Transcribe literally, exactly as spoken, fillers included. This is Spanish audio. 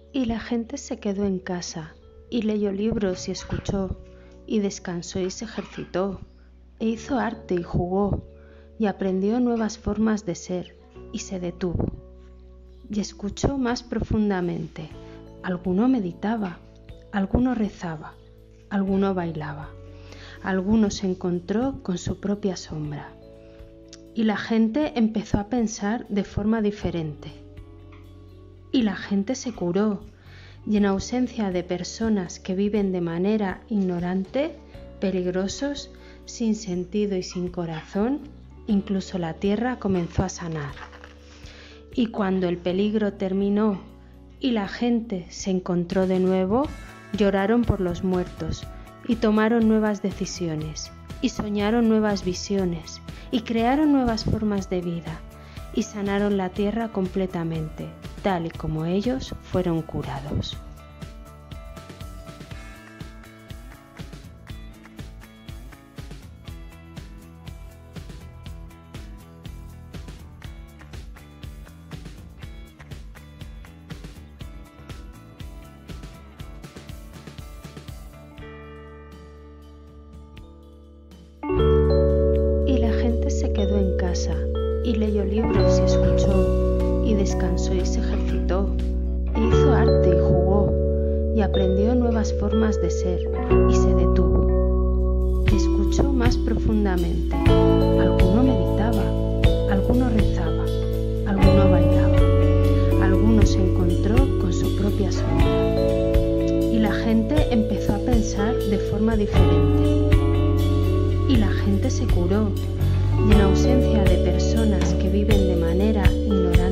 Y la gente se quedó en casa, y leyó libros y escuchó, y descansó y se ejercitó, e hizo arte y jugó, y aprendió nuevas formas de ser, y se detuvo. Y escuchó más profundamente. Alguno meditaba, alguno rezaba, alguno bailaba, alguno se encontró con su propia sombra. Y la gente empezó a pensar de forma diferente. Y la gente se curó, y en ausencia de personas que viven de manera ignorante, peligrosos, sin sentido y sin corazón, incluso la tierra comenzó a sanar. Y cuando el peligro terminó y la gente se encontró de nuevo, lloraron por los muertos y tomaron nuevas decisiones y soñaron nuevas visiones y crearon nuevas formas de vida y sanaron la tierra completamente, tal y como ellos fueron curados. Se quedó en casa y leyó libros y escuchó y descansó y se ejercitó e hizo arte y jugó y aprendió nuevas formas de ser y se detuvo y escuchó más profundamente. Alguno meditaba, alguno rezaba, alguno bailaba, alguno se encontró con su propia sombra y la gente empezó a pensar de forma diferente y la gente se curó. Y en ausencia de personas que viven de manera ignorante,